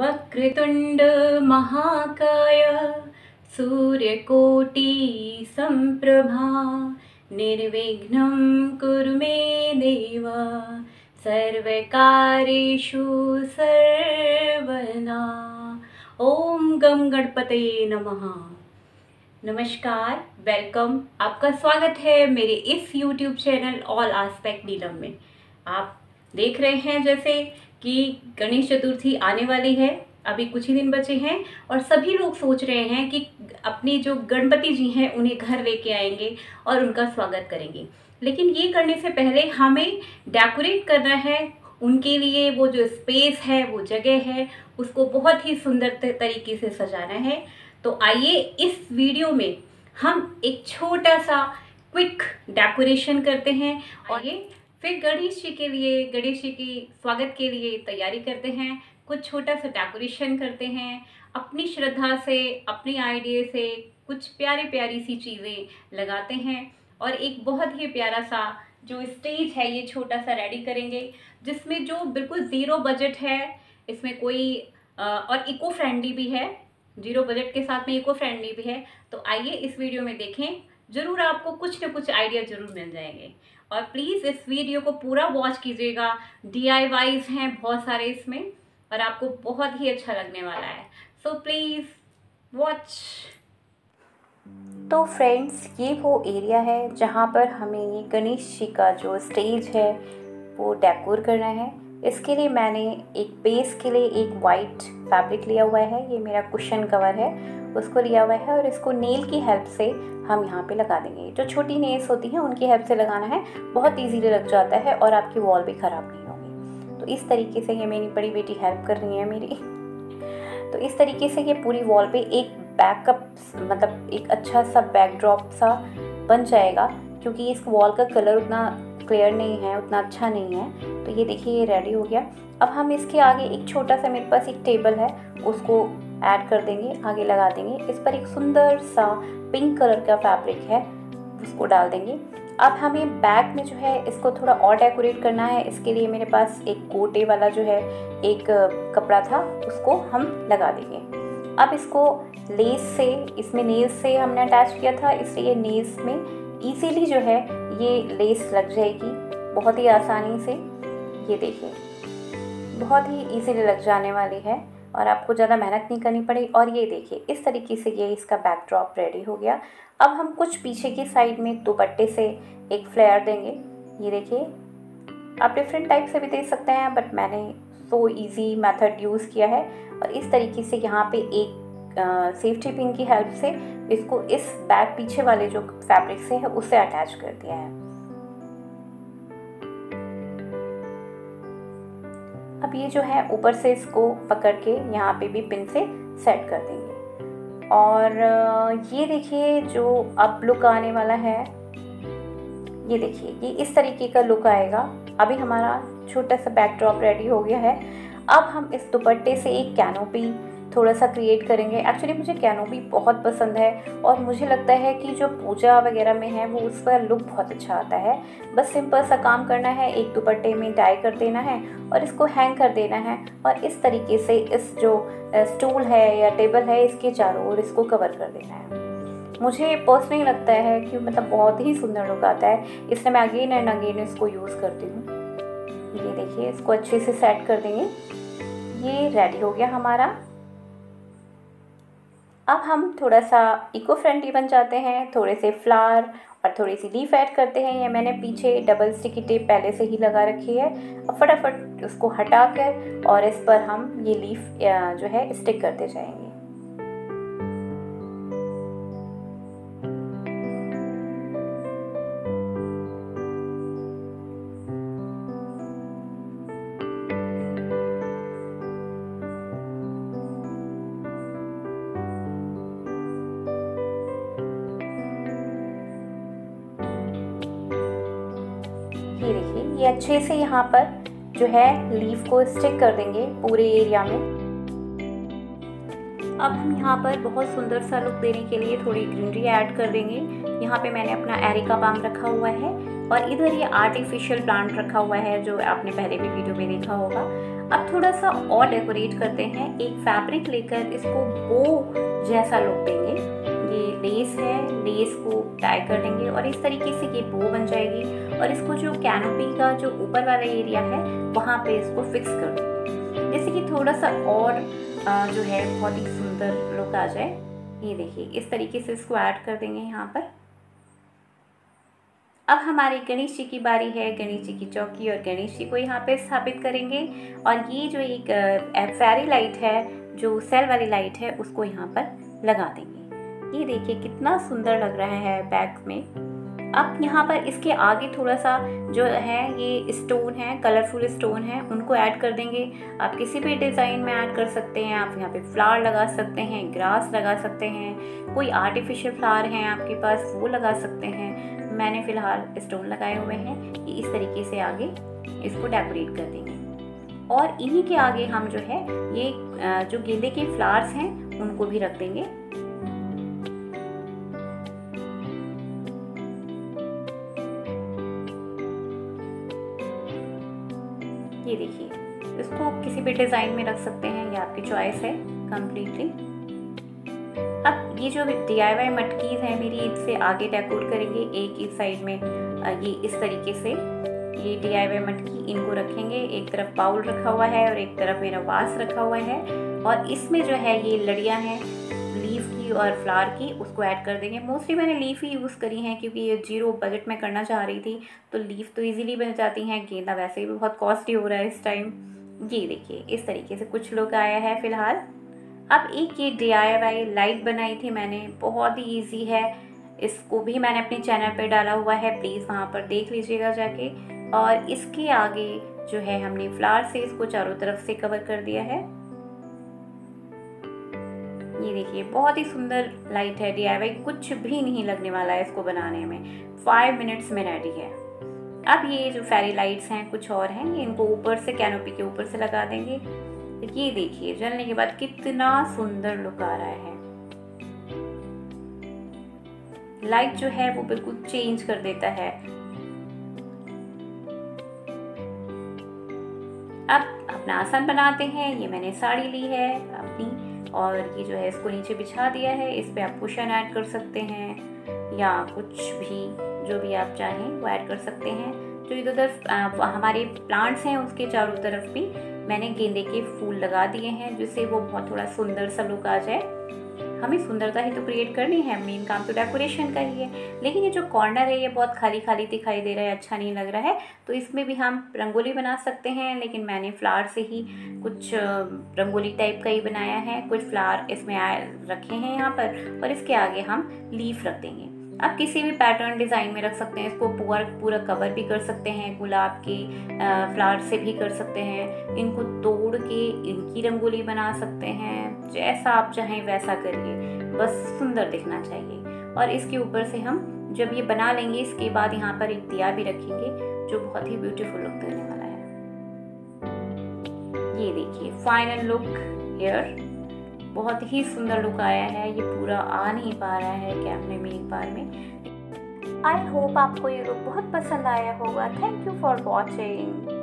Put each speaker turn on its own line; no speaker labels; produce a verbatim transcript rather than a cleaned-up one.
वक्रतुंड महाकाय सूर्यकोटि संप्रभा निर्विघ्नं कुरु मे देव सर्वकार्येषु सर्वदा। ओम गम गणपतये नमः। नमस्कार, वेलकम, आपका स्वागत है मेरे इस YouTube channel all aspect Neelam में। आप देख रहे हैं जैसे कि गणेश चतुर्थी आने वाली है, अभी कुछ ही दिन बचे हैं और सभी लोग सोच रहे हैं कि अपनी जो गणपति जी हैं उन्हें घर लेके आएंगे और उनका स्वागत करेंगे। लेकिन ये करने से पहले हमें डेकोरेट करना है उनके लिए। वो जो स्पेस है, वो जगह है, उसको बहुत ही सुंदर तरीके से सजाना है। तो आइए इस वीडियो में हम एक छोटा सा क्विक डेकोरेशन करते हैं और ये फिर गणेश जी के लिए, गणेश जी की स्वागत के लिए तैयारी करते हैं। कुछ छोटा सा डेकोरेशन करते हैं, अपनी श्रद्धा से, अपनी आइडिया से कुछ प्यारी प्यारी सी चीज़ें लगाते हैं और एक बहुत ही प्यारा सा जो स्टेज है ये छोटा सा रेडी करेंगे, जिसमें जो बिल्कुल ज़ीरो बजट है, इसमें कोई और इको फ्रेंडली भी है, जीरो बजट के साथ में इको फ्रेंडली भी है। तो आइए इस वीडियो में देखें, ज़रूर आपको कुछ न कुछ आइडिया ज़रूर मिल जाएंगे। और प्लीज़ इस वीडियो को पूरा वॉच कीजिएगा। डी आई वाईज हैं बहुत सारे इसमें और आपको बहुत ही अच्छा लगने वाला है। So please watch.
तो फ्रेंड्स, ये वो एरिया है जहाँ पर हमें ये गणेश जी का जो स्टेज है वो डेकोर करना है। इसके लिए मैंने एक बेस के लिए एक वाइट फैब्रिक लिया हुआ है, ये मेरा कुशन कवर है, उसको लिया हुआ है और इसको नेल की हेल्प से हम यहाँ पे लगा देंगे। जो छोटी नेल्स होती हैं उनकी हेल्प से लगाना है, बहुत इजीली लग जाता है और आपकी वॉल भी ख़राब नहीं होगी। तो इस तरीके से ये मेरी बड़ी बेटी हेल्प कर रही है मेरी। तो इस तरीके से ये पूरी वॉल पे एक बैकअप, मतलब एक अच्छा सा बैकड्रॉप सा बन जाएगा, क्योंकि इस वॉल का कलर उतना क्लियर नहीं है, उतना अच्छा नहीं है। तो ये देखिए ये रेडी हो गया। अब हम इसके आगे एक छोटा सा, मेरे पास एक टेबल है, उसको ऐड कर देंगे, आगे लगा देंगे। इस पर एक सुंदर सा पिंक कलर का फैब्रिक है, उसको डाल देंगे। अब हमें बैक में जो है इसको थोड़ा और डेकोरेट करना है। इसके लिए मेरे पास एक गोटे वाला जो है एक कपड़ा था, उसको हम लगा देंगे। अब इसको लेस से, इसमें नेल्स से हमने अटैच किया था, इसलिए नेल्स में इजीली जो है ये लेस लग जाएगी बहुत ही आसानी से। ये देखिए बहुत ही इजीली लग जाने वाली है और आपको ज़्यादा मेहनत नहीं करनी पड़ी। और ये देखिए इस तरीके से ये इसका बैकड्रॉप रेडी हो गया। अब हम कुछ पीछे की साइड में दुपट्टे से एक फ्लेयर देंगे। ये देखिए, आप डिफरेंट टाइप से भी दे सकते हैं, बट मैंने सो इजी मेथड यूज़ किया है और इस तरीके से यहाँ पे एक सेफ्टी पिन की हेल्प से इसको इस बैक पीछे वाले जो फैब्रिक से है उससे अटैच कर दिया है। अब ये जो है ऊपर से इसको पकड़ के यहाँ पे भी पिन से सेट कर देंगे। और ये देखिए जो अब लुक आने वाला है, ये देखिए ये इस तरीके का लुक आएगा। अभी हमारा छोटा सा बैकड्रॉप रेडी हो गया है। अब हम इस दुपट्टे से एक कैनोपी थोड़ा सा क्रिएट करेंगे। एक्चुअली मुझे कैनोपी बहुत पसंद है और मुझे लगता है कि जो पूजा वगैरह में है वो उसका लुक बहुत अच्छा आता है। बस सिंपल सा काम करना है, एक दुपट्टे में डाई कर देना है और इसको हैंग कर देना है और इस तरीके से इस जो स्टूल है या टेबल है इसके चारों ओर इसको कवर कर देना है। मुझे पर्सनली लगता है कि मतलब बहुत ही सुंदर लुक आता है, इसलिए मैं अगेन एंड अगेन इसको यूज़ करती हूँ। ये देखिए इसको अच्छे से सेट कर देंगे। ये रेडी हो गया हमारा। अब हम थोड़ा सा इको फ्रेंडली बन जाते हैं, थोड़े से फ्लावर और थोड़ी सी लीफ ऐड करते हैं। ये मैंने पीछे डबल स्टिकी टेप पहले से ही लगा रखी है। अब फटाफट उसको हटा कर और इस पर हम ये लीफ जो है स्टिक करते जाएंगे। ये देखिए ये अच्छे से यहाँ पर जो है लीफ को स्टिक कर देंगे पूरे एरिया में। अब हम यहाँ पर बहुत सुंदर सा लुक देने के लिए थोड़ी ग्रीनरी ऐड कर देंगे। यहाँ पे मैंने अपना एरिका बाम रखा हुआ है, और इधर ये आर्टिफिशियल प्लांट रखा हुआ है जो आपने पहले भी वीडियो में देखा होगा। अब थोड़ा सा और डेकोरेट करते हैं। एक फैब्रिक लेकर इसको बो जैसा लुक देंगे। ये लेस है, लेस को टाई कर देंगे और इस तरीके से ये बो बन जाएगी। और इसको जो कैनोपी का जो ऊपर वाला एरिया है वहाँ पे इसको फिक्स कर देंगे, जैसे कि थोड़ा सा और जो है बहुत ही सुंदर लुक आ जाए। ये देखिए इस तरीके से इसको ऐड कर देंगे यहाँ पर। अब हमारे गणेश जी की बारी है। गणेश जी की चौकी और गणेश जी को यहाँ पे स्थापित करेंगे। और ये जो एक फेरी लाइट है, जो सेल वाली लाइट है, उसको यहाँ पर लगा देंगे। ये देखिए कितना सुंदर लग रहा है बैक में। अब यहाँ पर इसके आगे थोड़ा सा जो है ये स्टोन है, कलरफुल स्टोन है, उनको ऐड कर देंगे। आप किसी भी डिज़ाइन में ऐड कर सकते हैं। आप यहाँ पे फ्लावर लगा सकते हैं, ग्रास लगा सकते हैं, कोई आर्टिफिशियल फ्लावर हैं आपके पास वो लगा सकते हैं। मैंने फ़िलहाल स्टोन लगाए हुए हैं। ये इस तरीके से आगे इसको डेकोरेट कर देंगे। और इन्हीं के आगे हम जो है ये जो गेंदे के फ्लावर्स हैं उनको भी रख देंगे। ये देखिए इसको किसी भी डिज़ाइन में रख सकते हैं, ये आपकी चॉइस है कम्प्लीटली। अब ये जो डी आई वाई मटकीज़ हैं मेरी, इससे आगे डेकोर करेंगे। एक इस साइड में ये इस तरीके से ये डी आई वाई मटकी इनको रखेंगे। एक तरफ बाउल रखा हुआ है और एक तरफ मेरा वास रखा हुआ है। और इसमें जो है ये लड़ियाँ हैं लीफ की और फ्लावर की, उसको ऐड कर देंगे। मोस्टली मैंने लीफ ही यूज़ करी हैं क्योंकि ये जीरो बजट में करना चाह रही थी, तो लीफ तो इजीली बन जाती हैं। गेंदा वैसे भी बहुत कॉस्टली हो रहा है इस टाइम। ये देखिए इस तरीके से कुछ लुक आया है फ़िलहाल। अब एक ये डी आई वाई लाइट बनाई थी मैंने, बहुत ही ईजी है। इसको भी मैंने अपने चैनल पे डाला हुआ है, प्लीज़ वहाँ पर देख लीजिएगा जाके। और इसके आगे जो है हमने फ्लावर से इसको चारों तरफ से कवर कर दिया है। ये देखिए बहुत ही सुंदर लाइट है। डी आई वाई कुछ भी नहीं लगने वाला है इसको बनाने में, फाइव मिनट्स में रेडी है। अब ये जो फेरी लाइट्स हैं कुछ और हैं, ये इनको ऊपर से कैनोपी के ऊपर से लगा देंगे। ये देखिए जलने के बाद कितना सुंदर लुक आ रहा है। लाइट जो है वो बिल्कुल चेंज कर देता है। अब अपना आसन बनाते हैं। ये मैंने साड़ी ली है अपनी और ये जो है इसको नीचे बिछा दिया है। इस पे आप कुशन ऐड कर सकते हैं या कुछ भी जो भी आप चाहें वो ऐड कर सकते हैं। जो इधर उधर हमारे प्लांट्स हैं उसके चारों तरफ भी मैंने गेंदे के फूल लगा दिए हैं, जिससे वो बहुत थोड़ा सुंदर सा लुक आ जाए। हमें सुंदरता ही तो क्रिएट करनी है, मेन काम तो डेकोरेशन का ही है। लेकिन ये जो कॉर्नर है ये बहुत खाली खाली दिखाई दे रहा है, अच्छा नहीं लग रहा है, तो इसमें भी हम रंगोली बना सकते हैं। लेकिन मैंने फ्लावर से ही कुछ रंगोली टाइप का ही बनाया है। कुछ फ्लावर इसमें रखे हैं यहाँ पर और इसके आगे हम लीफ रख देंगे। आप किसी भी पैटर्न डिज़ाइन में रख सकते हैं। इसको पूरा पूरा कवर भी कर सकते हैं, गुलाब के फ्लावर से भी कर सकते हैं। इनको तोड़ के इनकी रंगोली बना सकते हैं, जैसा आप चाहें वैसा करिए, बस सुंदर दिखना चाहिए। और इसके ऊपर से हम जब ये बना लेंगे इसके बाद यहाँ पर एक दिया भी रखेंगे जो बहुत ही ब्यूटीफुल लुक देने वाला है। ये देखिए फाइनल लुक हियर, बहुत ही सुंदर लुक आया है। ये पूरा आ नहीं पा रहा है कैमरे में एक बार में। आई होप आपको ये लुक बहुत पसंद आया होगा। Thank you for watching.